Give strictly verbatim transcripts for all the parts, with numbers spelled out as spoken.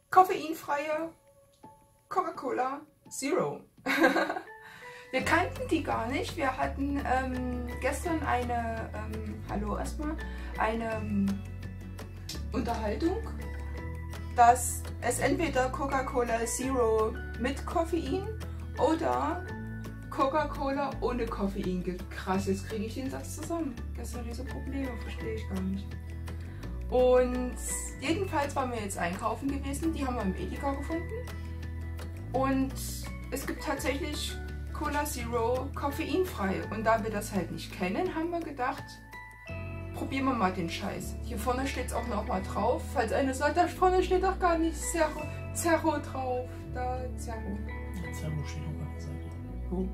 koffeinfreie Coca-Cola Zero. Wir kannten die gar nicht. Wir hatten ähm, gestern eine, ähm, hallo erstmal, eine ähm, Unterhaltung, dass es entweder Coca-Cola Zero mit Koffein oder Coca-Cola ohne Koffein gibt. Krass, jetzt kriege ich den Satz zusammen. Gestern diese Probleme, verstehe ich gar nicht. Und jedenfalls waren wir jetzt einkaufen gewesen, die haben wir im Edeka gefunden. Und es gibt tatsächlich Cola Zero koffeinfrei. Und da wir das halt nicht kennen, haben wir gedacht, probieren wir mal den Scheiß. Hier vorne steht es auch noch mal drauf. Falls einer sagt, da vorne steht doch gar nicht Zero, Zero drauf. Da, Zero. Ja, Zero steht auf meiner Seite. Wo?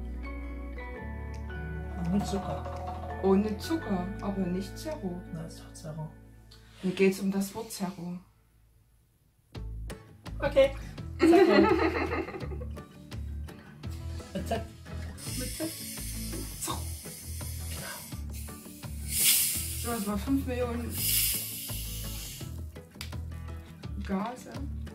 Ohne Zucker. Ohne Zucker, aber nicht Zero. Na, ist doch Zero. Mir geht es um das Wort Zero. Okay. Zero. Mit Z. Mit Z. So. So, das war fünf Millionen Gase.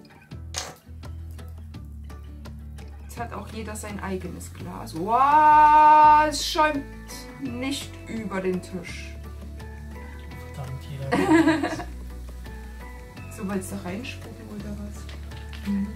Jetzt hat auch jeder sein eigenes Glas. Wow, es schäumt nicht über den Tisch. Verdammt, jeder. So, wolltest du reinspucken oder was? Mhm.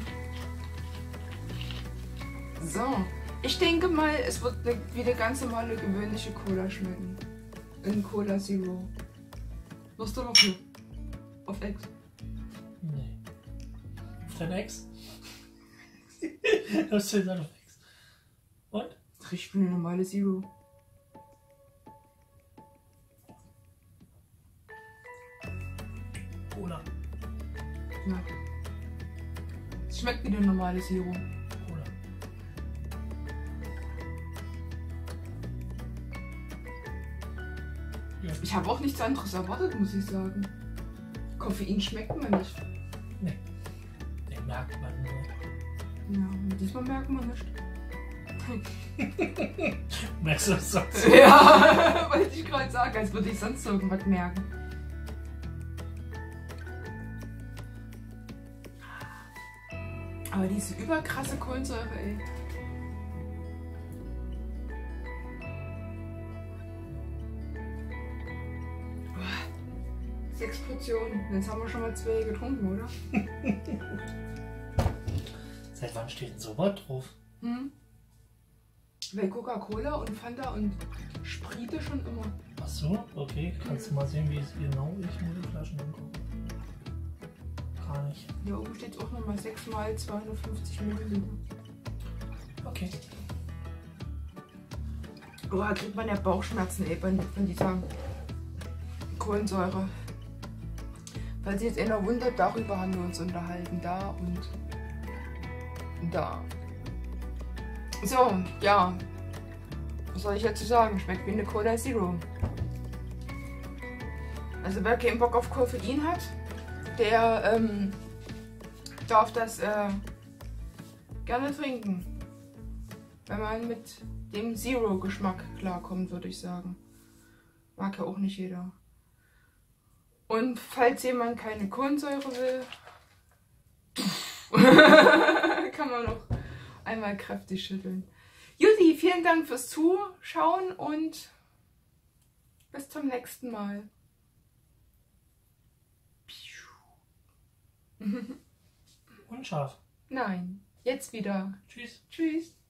So, ich denke mal, es wird wie eine ganz normale, gewöhnliche Cola schmecken. In Cola Zero. Lust du noch hier? Auf Ex? Nee. Auf dein Ex? Hast du gesagt auf Ex? Und? Das riecht wie eine normale Zero. Cola. Ja. Es schmeckt wie eine normale Zero. Cola. Ja. Ich habe auch nichts anderes erwartet, muss ich sagen. Koffein schmeckt man nicht. Nee. Den merkt man nur. Ja, und diesmal merken wir nicht. Merkst du das sonst? Ja, wollte ich gerade sagen, als würde ich sonst irgendwas merken. Aber diese überkrasse Kohlensäure, ey. Boah, sechs Portionen. Jetzt haben wir schon mal zwei getrunken, oder? Seit wann steht denn so was drauf? Hm? Weil Coca-Cola und Fanta und Sprite schon immer. Ach so, okay. Kannst du mal sehen, wie es genau ich mir die Flaschen angucke? Gar nicht. Hier oben steht es auch nochmal sechs mal zweihundertfünfzig Milliliter. Okay. Oh, da kriegt man ja Bauchschmerzen ey, von dieser Kohlensäure. Falls ihr jetzt einer wundert, darüber haben wir uns unterhalten. Da und da. So, ja. Was soll ich dazu sagen? Schmeckt wie eine Cola Zero. Also wer keinen Bock auf Koffein hat, der ähm, darf das äh, gerne trinken. Wenn man mit dem Zero-Geschmack klarkommt, würde ich sagen. Mag ja auch nicht jeder. Und falls jemand keine Kohlensäure will, kann man noch einmal kräftig schütteln. Juti, vielen Dank fürs Zuschauen und bis zum nächsten Mal. Unscharf. Nein, jetzt wieder. Tschüss. Tschüss.